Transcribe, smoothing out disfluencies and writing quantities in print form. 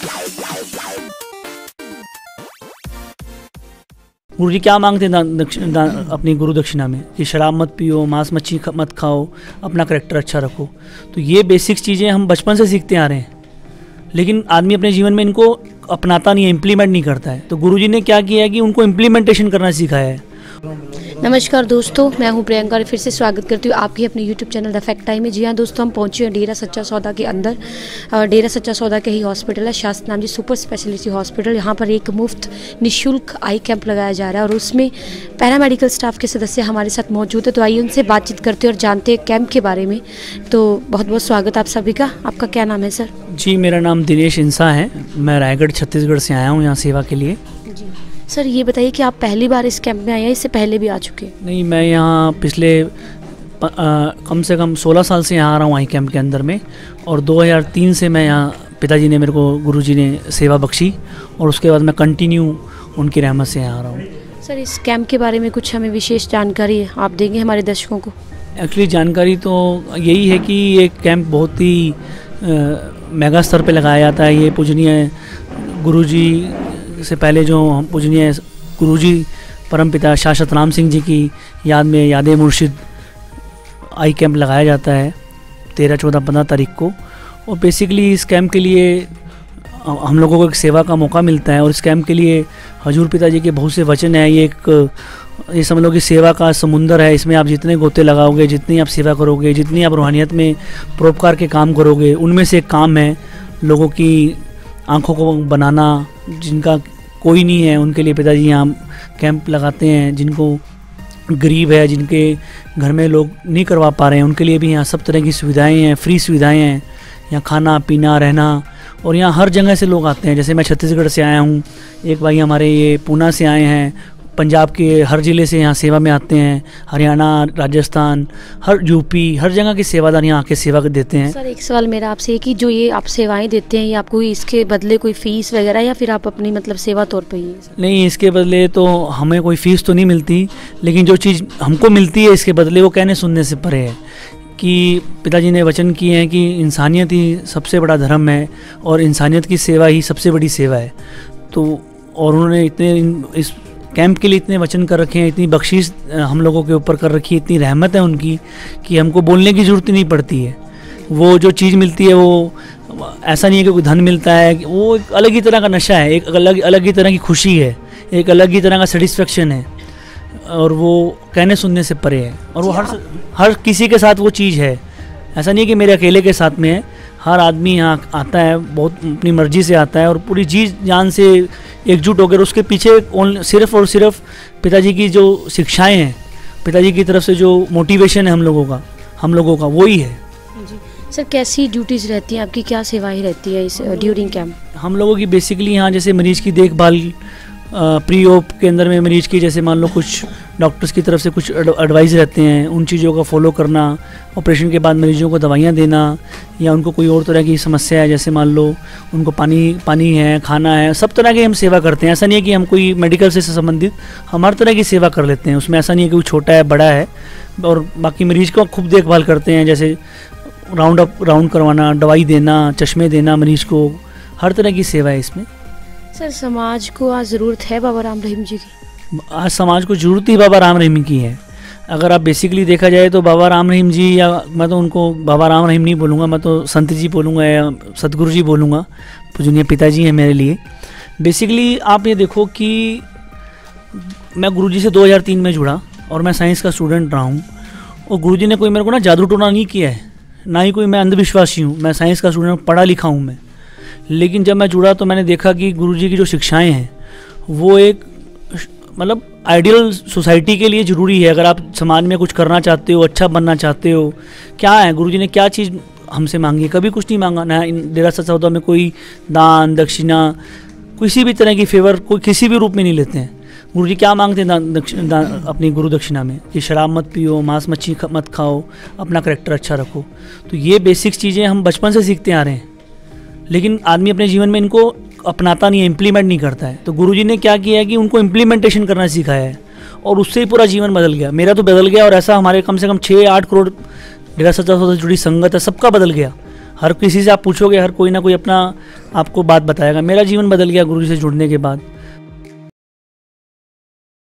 गुरुजी क्या मांगते हैं अपनी गुरु दक्षिणा में कि शराब मत पियो, मांस मच्छी मत खाओ, अपना करैक्टर अच्छा रखो। तो ये बेसिक्स चीज़ें हम बचपन से सीखते आ रहे हैं, लेकिन आदमी अपने जीवन में इनको अपनाता नहीं है, इम्प्लीमेंट नहीं करता है। तो गुरुजी ने क्या किया है कि उनको इम्प्लीमेंटेशन करना सिखाया है। नमस्कार दोस्तों, मैं हूं प्रियंका और फिर से स्वागत करती हूं आपकी अपने YouTube channel The Fact Time में। जी हाँ दोस्तों, हम पहुंचे हैं डेरा सच्चा सौदा के अंदर। डेरा सच्चा सौदा के ही हॉस्पिटल है, शास्त्र नाम जी सुपर स्पेशलिटी हॉस्पिटल। यहाँ पर एक मुफ्त निःशुल्क आई कैंप लगाया जा रहा है और उसमें पैरामेडिकल स्टाफ के सदस्य हमारे साथ मौजूद है। तो आइए उनसे बातचीत करते हैं और जानते हैं कैंप के बारे में। तो बहुत बहुत स्वागत आप सभी का। आपका क्या नाम है सर? जी, मेरा नाम दिनेश इंसा है। मैं रायगढ़ छत्तीसगढ़ से आया हूँ यहाँ सेवा के लिए। सर ये बताइए कि आप पहली बार इस कैंप में आए हैं, इससे पहले भी आ चुके हैं? नहीं, मैं यहाँ पिछले कम से कम 16 साल से यहाँ आ रहा हूँ आई कैंप के अंदर में। और 2003 से मैं यहाँ, पिताजी ने मेरे को, गुरुजी ने सेवा बख्शी और उसके बाद मैं कंटिन्यू उनकी रहमत से यहाँ आ रहा हूँ। सर इस कैंप के बारे में कुछ हमें विशेष जानकारी आप देंगे हमारे दर्शकों को? एक्चुअली जानकारी तो यही है कि ये कैंप बहुत ही मेगा स्तर पे लगाया जाता है। ये पूजनीय गुरुजी से पहले जो हम पूजनीय गुरुजी परमपिता शाश्वत राम सिंह जी की याद में याद मुर्शिद आई कैंप लगाया जाता है 13, 14, 15 तारीख को। और बेसिकली इस कैंप के लिए हम लोगों को एक सेवा का मौका मिलता है और इस कैंप के लिए हजूर पिताजी के बहुत से वचन हैं। ये समझ लो कि सेवा का समुंदर है। इसमें आप जितने गोते लगाओगे, जितनी आप सेवा करोगे, जितनी आप रूहानियत में परोपकार के काम करोगे, उनमें से एक काम है लोगों की आँखों को बनाना। जिनका कोई नहीं है उनके लिए पिताजी यहाँ कैंप लगाते हैं। जिनको गरीब है, जिनके घर में लोग नहीं करवा पा रहे हैं, उनके लिए भी यहाँ सब तरह की सुविधाएं हैं, फ्री सुविधाएं हैं। यहाँ खाना पीना रहना, और यहाँ हर जगह से लोग आते हैं। जैसे मैं छत्तीसगढ़ से आया हूँ, एक भाई हमारे ये पूना से आए हैं, पंजाब के हर ज़िले से यहाँ सेवा में आते हैं, हरियाणा, राजस्थान, हर यूपी, हर जगह के सेवादार यहाँ आके सेवा देते हैं। सर एक सवाल मेरा आपसे है कि जो ये आप सेवाएं देते हैं, ये आपको इसके बदले कोई फ़ीस वगैरह या फिर आप अपनी मतलब सेवा तौर पे ही? नहीं, इसके बदले तो हमें कोई फ़ीस तो नहीं मिलती, लेकिन जो चीज़ हमको मिलती है इसके बदले वो कहने सुनने से परे है कि पिताजी ने वचन किए हैं कि इंसानियत ही सबसे बड़ा धर्म है और इंसानियत की सेवा ही सबसे बड़ी सेवा है। तो और उन्होंने इतने इस कैंप के लिए इतने वचन कर रखे हैं, इतनी बख्शीश हम लोगों के ऊपर कर रखी है, इतनी रहमत है उनकी कि हमको बोलने की ज़रूरत नहीं पड़ती है। वो जो चीज़ मिलती है वो ऐसा नहीं है कि कोई धन मिलता है, वो एक अलग ही तरह का नशा है, एक अलग ही तरह की खुशी है, एक अलग ही तरह का सेटिस्फेक्शन है और वो कहने सुनने से परे है। और वो हर किसी के साथ वो चीज़ है। ऐसा नहीं है कि मेरे अकेले के साथ में है। हर आदमी यहाँ आता है, बहुत अपनी मर्जी से आता है और पूरी जी जान से एकजुट होकर। उसके पीछे सिर्फ और सिर्फ पिताजी की जो शिक्षाएं हैं, पिताजी की तरफ से जो मोटिवेशन है हम लोगों का वही है। जी सर, कैसी ड्यूटीज़ रहती हैं आपकी, क्या सेवाएं रहती है इस ड्यूरिंग कैंप? हम लोगों की बेसिकली यहाँ जैसे मरीज़ की देखभाल, प्री ओप के अंदर में मरीज़ की, जैसे मान लो कुछ डॉक्टर्स की तरफ से कुछ एडवाइस रहते हैं, उन चीज़ों का फॉलो करना। ऑपरेशन के बाद मरीजों को दवाइयाँ देना, या उनको कोई और तरह की समस्या है, जैसे मान लो उनको पानी है, खाना है, सब तरह की हम सेवा करते हैं। ऐसा नहीं है कि हम कोई मेडिकल से संबंधित, हम हर तरह की सेवा कर लेते हैं। उसमें ऐसा नहीं है कि वो छोटा है बड़ा है। और बाकी मरीज़ को खूब देखभाल करते हैं, जैसे राउंड करवाना, दवाई देना, चश्मे देना मरीज़ को, हर तरह की सेवा है इसमें। सर समाज को आज ज़रूरत है बाबा राम रहीम जी की? आज समाज को ज़रूरत ही बाबा राम रहीम की है। अगर आप बेसिकली देखा जाए तो बाबा राम रहीम जी, या मैं तो उनको बाबा राम रहीम नहीं बोलूँगा, मैं तो संत जी बोलूँगा या सतगुरु जी बोलूँगा। पूजनीय पिताजी हैं मेरे लिए। बेसिकली आप ये देखो कि मैं गुरुजी से 2003 में जुड़ा और मैं साइंस का स्टूडेंट रहा हूँ। और गुरुजी ने कोई मेरे को ना जादू टोना नहीं किया है, ना ही कोई मैं अंधविश्वासी हूँ। मैं साइंस का स्टूडेंट, पढ़ा लिखा हूँ मैं। लेकिन जब मैं जुड़ा तो मैंने देखा कि गुरुजी की जो शिक्षाएं हैं वो एक मतलब आइडियल सोसाइटी के लिए ज़रूरी है। अगर आप समाज में कुछ करना चाहते हो, अच्छा बनना चाहते हो, क्या है गुरुजी ने क्या चीज़ हमसे मांगी है? कभी कुछ नहीं मांगा ना। डेरा सच्चा सौदा में कोई दान दक्षिणा, किसी भी तरह की फेवर कोई किसी भी रूप में नहीं लेते हैं। गुरुजी क्या मांगते हैं अपनी गुरु दक्षिणा में कि शराब मत पियो, मांस मच्छी मत खाओ, अपना करैक्टर अच्छा रखो। तो ये बेसिक्स चीज़ें हम बचपन से सीखते आ रहे हैं, लेकिन आदमी अपने जीवन में इनको अपनाता नहीं है, इम्प्लीमेंट नहीं करता है। तो गुरुजी ने क्या किया है कि उनको इम्प्लीमेंटेशन करना सिखाया है और उससे ही पूरा जीवन बदल गया। मेरा तो बदल गया और ऐसा हमारे कम से कम 6-8 करोड़ डेरा सच्चा सौदा से जुड़ी संगत है, सबका बदल गया। हर किसी से आप पूछोगे, हर कोई ना कोई अपना आपको बात बताएगा। मेरा जीवन बदल गया गुरुजी से जुड़ने के बाद।